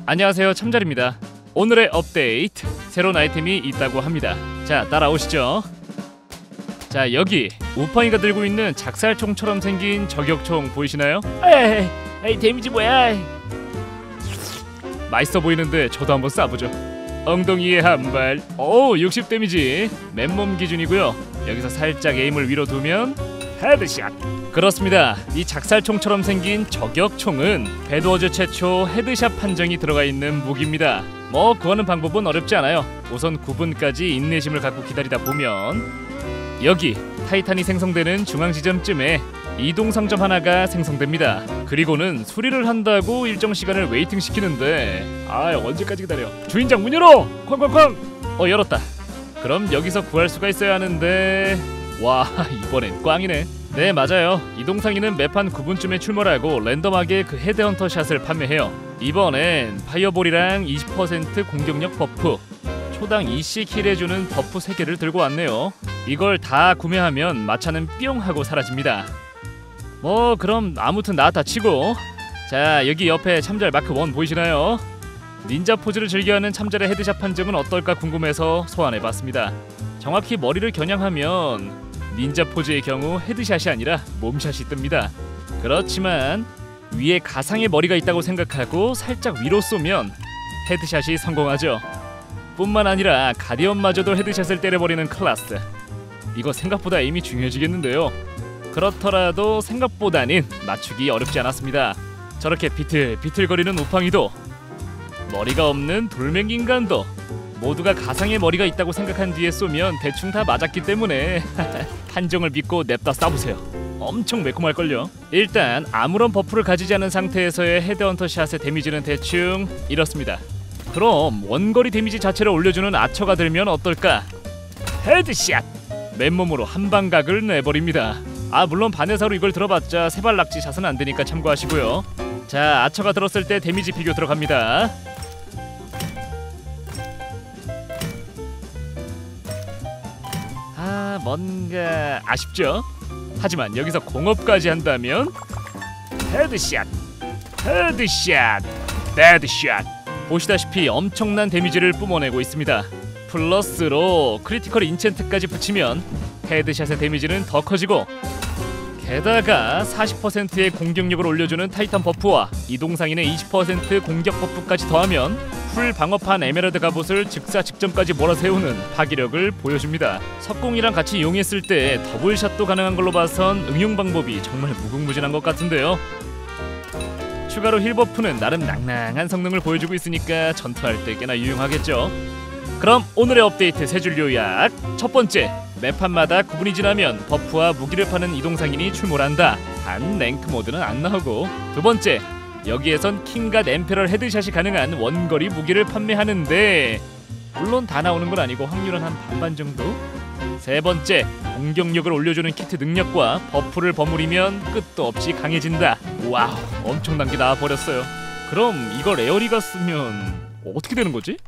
안녕하세요, 참잘입니다. 오늘의 업데이트, 새로운 아이템이 있다고 합니다. 자, 따라오시죠. 자, 여기 우팡이가 들고 있는 작살총처럼 생긴 저격총 보이시나요? 에이, 데미지 뭐야? 맛있어 보이는데 저도 한번 쏴보죠. 엉덩이에 한발. 오, 60 데미지. 맨몸 기준이고요. 여기서 살짝 에임을 위로 두면 헤드샷. 그렇습니다. 이 작살총처럼 생긴 저격총은 배드워즈 최초 헤드샷 판정이 들어가 있는 무기입니다. 뭐 구하는 방법은 어렵지 않아요. 우선 9분까지 인내심을 갖고 기다리다 보면 여기 타이탄이 생성되는 중앙 지점쯤에 이동 상점 하나가 생성됩니다. 그리고는 수리를 한다고 일정 시간을 웨이팅 시키는데 언제까지 기다려? 주인장 문 열어! 쾅쾅쾅! 열었다. 그럼 여기서 구할 수가 있어야 하는데 와, 이번엔 꽝이네. 네, 맞아요. 이동상인은 매판 9분쯤에 출몰하고 랜덤하게 그 헤드헌터 샷을 판매해요. 이번엔 파이어볼이랑 20% 공격력 버프, 초당 2씩 힐해주는 버프 3개를 들고 왔네요. 이걸 다 구매하면 마차는 뿅 하고 사라집니다. 뭐 그럼 아무튼 나왔다 치고, 자, 여기 옆에 참잘 마크 1 보이시나요? 닌자 포즈를 즐겨하는 참잘의 헤드샷 판정은 어떨까 궁금해서 소환해봤습니다. 정확히 머리를 겨냥하면 닌자 포즈의 경우 헤드샷이 아니라 몸샷이 뜹니다. 그렇지만 위에 가상의 머리가 있다고 생각하고 살짝 위로 쏘면 헤드샷이 성공하죠. 뿐만 아니라 가디언마저도 헤드샷을 때려버리는 클래스. 이거 생각보다 에임이 중요해지겠는데요. 그렇더라도 생각보다는 맞추기 어렵지 않았습니다. 저렇게 비틀비틀거리는 우팡이도, 머리가 없는 돌멩인간도 모두가 가상의 머리가 있다고 생각한 뒤에 쏘면 대충 다 맞았기 때문에 판정을 믿고 냅다 쏴보세요. 엄청 매콤할걸요. 일단 아무런 버프를 가지지 않은 상태에서의 헤드헌터 샷의 데미지는 대충 이렇습니다. 그럼 원거리 데미지 자체를 올려주는 아처가 들면 어떨까? 헤드샷! 맨몸으로 한방각을 내버립니다. 물론 반해사로 이걸 들어봤자 세발낙지 샷은 안되니까 참고하시고요. 자, 아처가 들었을 때 데미지 비교 들어갑니다. 뭔가 아쉽죠? 하지만 여기서 공업까지 한다면 헤드샷, 헤드샷, 데드샷. 보시다시피 엄청난 데미지를 뿜어내고 있습니다. 플러스로 크리티컬 인챈트까지 붙이면 헤드샷의 데미지는 더 커지고, 게다가 40%의 공격력을 올려주는 타이탄 버프와 이동상인의 20% 공격 버프까지 더하면 풀 방어판 에메랄드 갑옷을 즉사 직전까지 몰아세우는 파괴력을 보여줍니다. 석공이랑 같이 이용했을 때 더블샷도 가능한 걸로 봐선 응용 방법이 정말 무궁무진한 것 같은데요. 추가로 힐 버프는 나름 낭낭한 성능을 보여주고 있으니까 전투할 때 꽤나 유용하겠죠. 그럼 오늘의 업데이트 세 줄 요약. 첫 번째, 매판마다 9분이 지나면 버프와 무기를 파는 이동상인이 출몰한다. 단 랭크 모드는 안 나오고. 두 번째, 여기에선 킹갓 엠페럴 헤드샷이 가능한 원거리 무기를 판매하는데 물론 다 나오는 건 아니고 확률은 한 반반 정도. 세 번째, 공격력을 올려주는 키트 능력과 버프를 버무리면 끝도 없이 강해진다. 와우, 엄청난 게 나와버렸어요. 그럼 이걸 에어리가 쓰면 어떻게 되는 거지?